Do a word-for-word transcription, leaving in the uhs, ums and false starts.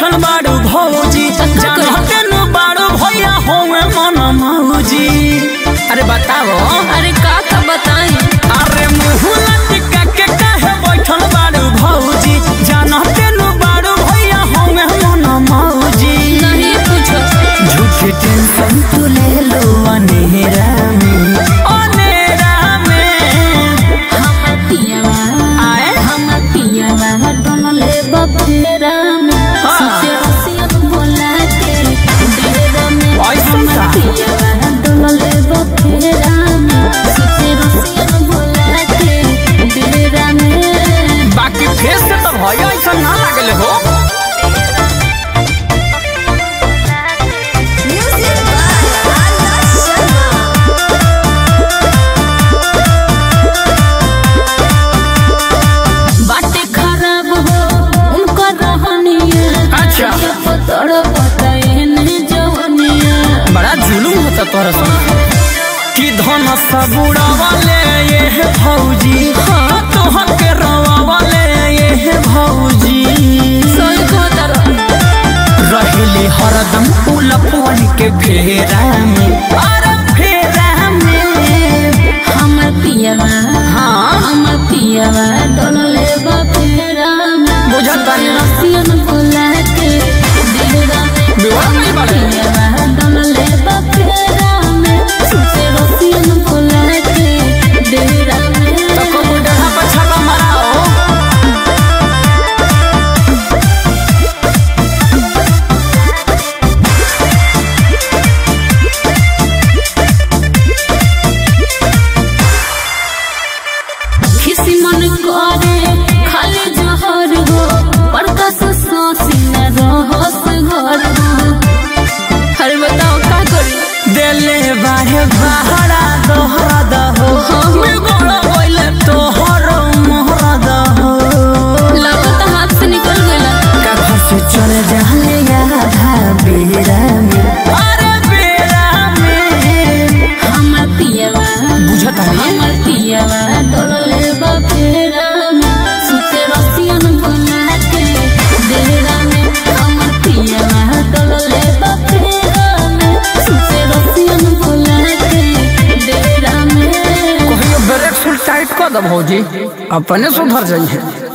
बैठल बाड़ू भौजी जानते न बाड़ू भैया होवे मन मौजी। अरे बताओ। अरे का का बताई। अरे मुँह लटका के काहे बैठल बाड़ू भौजी जानते न बाड़ू भैया होवे मन मौजी। नहीं पूछो झूठी टेंशन तू ले लो अनेरा में अनेरा में। हम पियावा आए हम पियावा दोनों ले बफेरा में सुसे रसियन बोला के डेरा में। ऐसन का पियावा दोनों ले बफेरा में सुसे रसियन बोला के डेरा में। बाकी फेस से तो भैया ऐसा ना लागले हो। बड़ा जुलूम होता तोरा संग कि धन सबूरा वाले ये भौजी हाँ तोहर के रवा वाले ये भौजी। सोई को तरह रहले हरदम उलपन के फेरा में अरे फेरा में। हम पियावा हाँ हम पियावा दोनों ले बफेरा में बुझता नहीं रसियन बोला के डेरा में। विवाह नहीं बाड़े पियावा दोनों ले बफेरा में सुसे रसियन बोला के डेरा में। तो को डहा पर छापा माराओ। किसी मन करे खाली जहर हो प्रकाश सोसी न रहस घर हो। अरे बताओ का करी। देले बाहे बहरा दोहरा दहो मैं गोड़ा बोले तोहर मोहरा दहो। लगता हाथ से निकल गया का घर से चले जाले आधा बेरा में अरे बेरा में। हम पियावा बुझता नहीं हम पियावा डोले बफेरा में सुते रसियन बोला के डेरा में। हम पियावा डोले बफेरा में सुते रसियन बोला के डेरा में। कहियो ब्रेक फुल टाइट कर दो भौजी अपने सुधर जाइए।